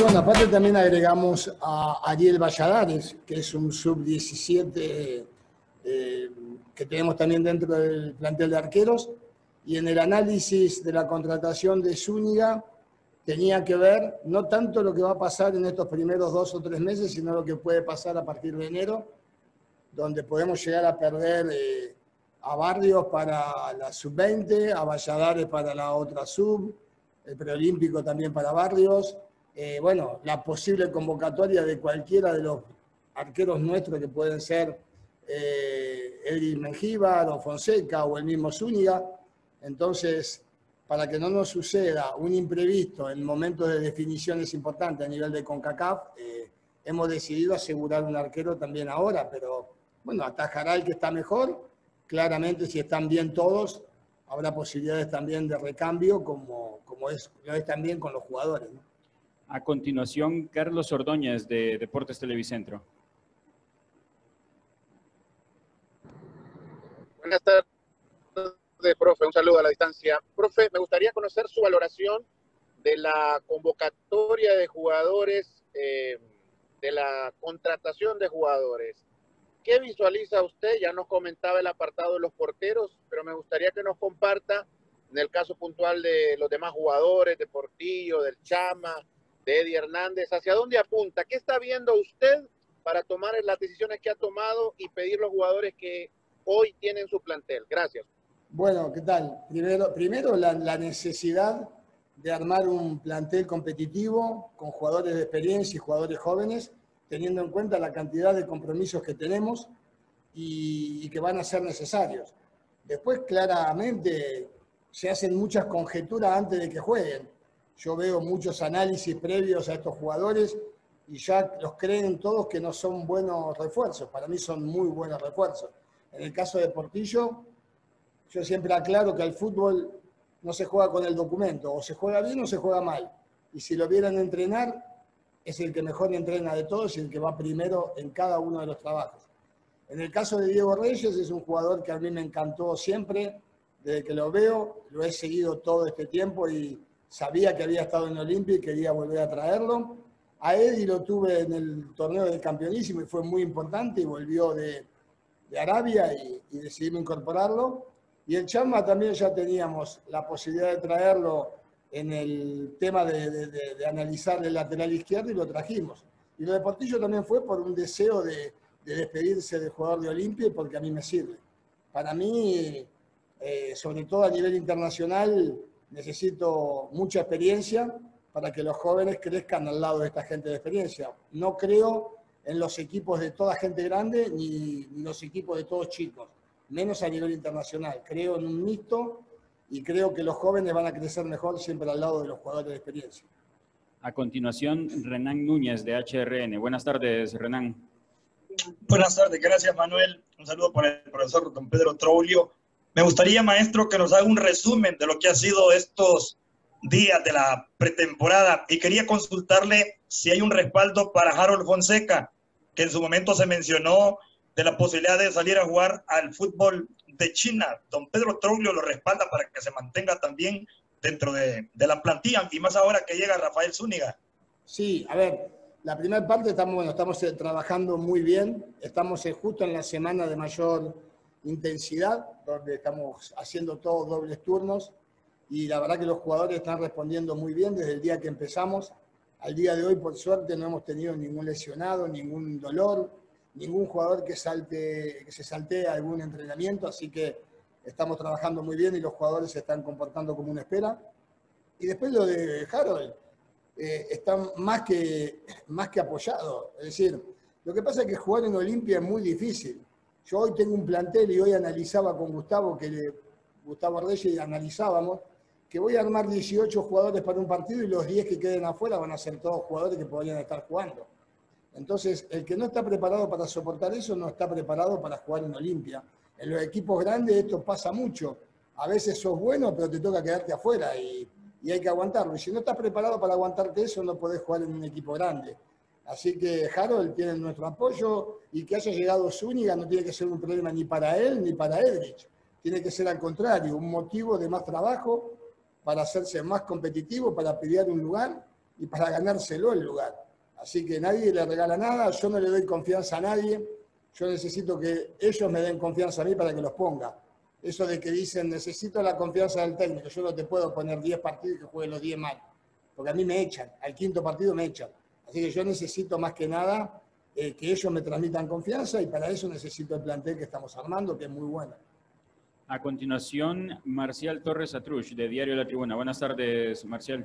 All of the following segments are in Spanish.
bueno, aparte también agregamos a Ariel Valladares, que es un sub-17 que tenemos también dentro del plantel de arqueros, y en el análisis de la contratación de Zúñiga tenía que ver no tanto lo que va a pasar en estos primeros 2 o 3 meses, sino lo que puede pasar a partir de enero, donde podemos llegar a perder a Barrios para la sub-20, a Valladares para la otra sub, el preolímpico también para Barrios. Bueno, la posible convocatoria de cualquiera de los arqueros nuestros que pueden ser Edil Mengíbar o Fonseca o el mismo Zúñiga. Entonces, para que no nos suceda un imprevisto en momentos de definiciones importantes a nivel de CONCACAF, hemos decidido asegurar un arquero también ahora, pero bueno, atajará el que está mejor. Claramente, si están bien todos, habrá posibilidades también de recambio, como lo es también con los jugadores, ¿no? A continuación, Carlos Ordóñez, de Deportes Televicentro. Buenas tardes, profe. Un saludo a la distancia. Profe, me gustaría conocer su valoración de la convocatoria de jugadores, de la contratación de jugadores. ¿Qué visualiza usted? Ya nos comentaba el apartado de los porteros, pero me gustaría que nos comparta en el caso puntual de los demás jugadores, de Portillo, del Chama, de Eddie Hernández. ¿Hacia dónde apunta? ¿Qué está viendo usted para tomar las decisiones que ha tomado y pedir los jugadores que hoy tienen su plantel? Gracias. Bueno, ¿qué tal? Primero la necesidad de armar un plantel competitivo con jugadores de experiencia y jugadores jóvenes, teniendo en cuenta la cantidad de compromisos que tenemos y que van a ser necesarios. Después, claramente, se hacen muchas conjeturas antes de que jueguen. Yo veo muchos análisis previos a estos jugadores y ya los creen todos que no son buenos refuerzos. Para mí son muy buenos refuerzos. En el caso de Portillo, yo siempre aclaro que al fútbol no se juega con el documento, o se juega bien o se juega mal. Y si lo vieran entrenar, es el que mejor entrena de todos y el que va primero en cada uno de los trabajos. En el caso de Diego Reyes, es un jugador que a mí me encantó siempre, desde que lo veo, lo he seguido todo este tiempo y sabía que había estado en Olimpia y quería volver a traerlo. A Eddie lo tuve en el torneo del campeonísimo y fue muy importante y volvió de Arabia y decidimos incorporarlo. Y el Chama también ya teníamos la posibilidad de traerlo en el tema de analizar el lateral izquierdo y lo trajimos. Y lo de Portillo también fue por un deseo de despedirse del jugador de Olimpia y porque a mí me sirve. Para mí, sobre todo a nivel internacional, necesito mucha experiencia para que los jóvenes crezcan al lado de esta gente de experiencia. No creo en los equipos de toda gente grande ni los equipos de todos chicos, menos a nivel internacional. Creo en un mixto y creo que los jóvenes van a crecer mejor siempre al lado de los jugadores de experiencia. A continuación, Renan Núñez, de HRN. Buenas tardes, Renan. Buenas tardes, gracias, Manuel. Un saludo para el profesor don Pedro Troulio. Me gustaría, maestro, que nos haga un resumen de lo que ha sido estos días de la pretemporada y quería consultarle si hay un respaldo para Harold Fonseca, que en su momento se mencionó de la posibilidad de salir a jugar al fútbol de China. Don Pedro Troulio lo respalda para que se mantenga también dentro de la plantilla, y más ahora que llega Rafael Zúñiga. Sí, a ver, la primera parte estamos trabajando muy bien, estamos justo en la semana de mayor intensidad, donde estamos haciendo todos dobles turnos, y la verdad que los jugadores están respondiendo muy bien desde el día que empezamos. Al día de hoy, por suerte, no hemos tenido ningún lesionado, ningún dolor, ningún jugador que se saltee algún entrenamiento, así que estamos trabajando muy bien y los jugadores se están comportando como una espera. Y después lo de Harold, está más que apoyado. Es decir, lo que pasa es que jugar en Olimpia es muy difícil. Yo hoy tengo un plantel y hoy analizaba con Gustavo Reyes y analizábamos que voy a armar 18 jugadores para un partido y los 10 que queden afuera van a ser todos jugadores que podrían estar jugando. Entonces, el que no está preparado para soportar eso no está preparado para jugar en Olimpia. En los equipos grandes esto pasa mucho. A veces sos bueno, pero te toca quedarte afuera y hay que aguantarlo. Y si no estás preparado para aguantarte eso, no podés jugar en un equipo grande. Así que Harold tiene nuestro apoyo y que haya llegado Zúñiga no tiene que ser un problema ni para él ni para Edrich. Tiene que ser al contrario, un motivo de más trabajo para hacerse más competitivo, para pelear un lugar y para ganárselo el lugar. Así que nadie le regala nada, yo no le doy confianza a nadie, yo necesito que ellos me den confianza a mí para que los ponga. Eso de que dicen, necesito la confianza del técnico, yo no te puedo poner 10 partidos y que juegue los 10 mal, porque a mí me echan, al quinto partido me echan. Así que yo necesito más que nada que ellos me transmitan confianza y para eso necesito el plantel que estamos armando, que es muy bueno. A continuación, Marcial Torres Atrush, de Diario La Tribuna. Buenas tardes, Marcial.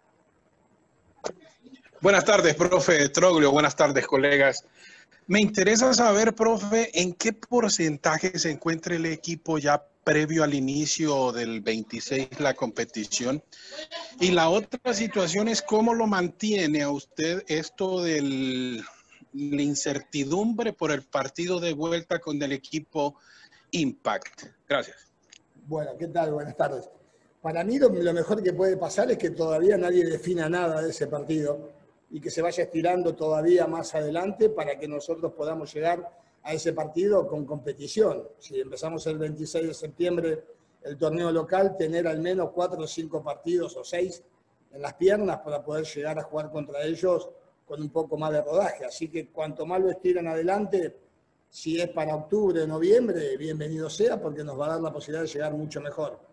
Buenas tardes, profe Troglio. Buenas tardes, colegas. Me interesa saber, profe, en qué porcentaje se encuentra el equipo ya previo al inicio del 26 la competición. Y la otra situación es cómo lo mantiene a usted esto de la incertidumbre por el partido de vuelta con el equipo Impact. Gracias. Bueno, ¿qué tal? Buenas tardes. Para mí lo mejor que puede pasar es que todavía nadie defina nada de ese partido y que se vaya estirando todavía más adelante para que nosotros podamos llegar a ese partido con competición. Si empezamos el 26 de septiembre el torneo local, tener al menos 4 o 5 partidos o 6 en las piernas para poder llegar a jugar contra ellos con un poco más de rodaje. Así que cuanto más lo estiran adelante, si es para octubre o noviembre, bienvenido sea porque nos va a dar la posibilidad de llegar mucho mejor.